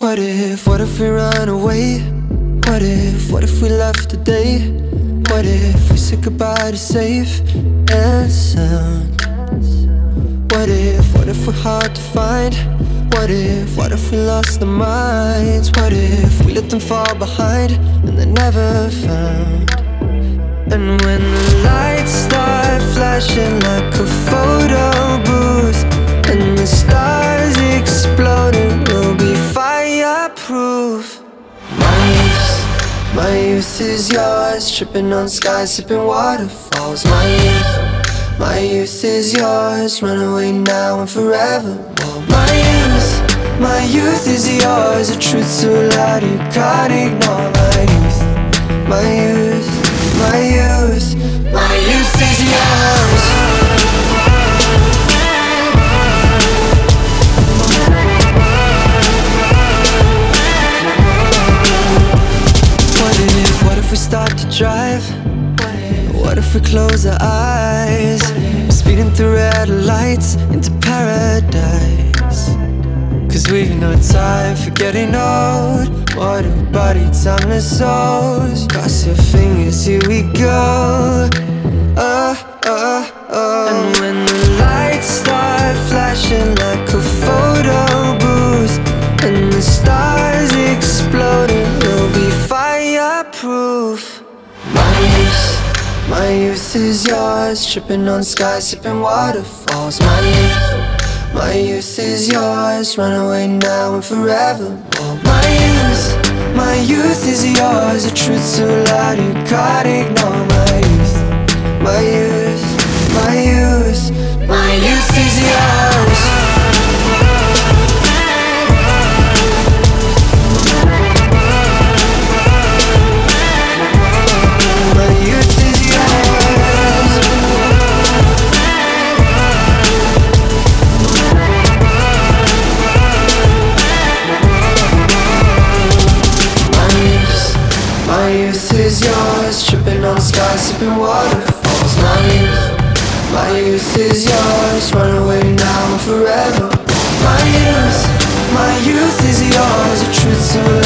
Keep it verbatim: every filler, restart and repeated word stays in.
What if, what if we run away? What if, what if we left today? What if we said goodbye to safe and sound? What if, what if we're hard to find? What if, what if we lost our minds? What if we let them fall behind and they're never found? And when the lights start flashing like a photo booth and the stars exploding, we'll be fireproof. My youth, my youth is yours, tripping on skies, sipping waterfalls. My youth, my youth is yours, run away now and forevermore. My youth, my youth is yours, a truth so loud you can't ignore. My youth, my youth, my youth, my youth is yours. What if, what if we start to drive? What if we close our eyes? Speeding through red lights into paradise. Cause we've no time for getting old. What a body, timeless souls. Cross your fingers, here we go. Oh, oh, oh. And when the lights start flashing like a photo booth and the stars exploding, we'll be fireproof. My youth, my youth is yours, tripping on skies, sipping waterfalls. My youth, my youth is yours, run away now and forevermore. My youth, my youth is yours, a truth so loud you can't ignore. My youth, my youth, my youth, my youth is yours. My youth is yours, tripping on skies, sipping waterfalls. My youth, my youth is yours, run away now and forever. My youth, my youth is yours, a truth so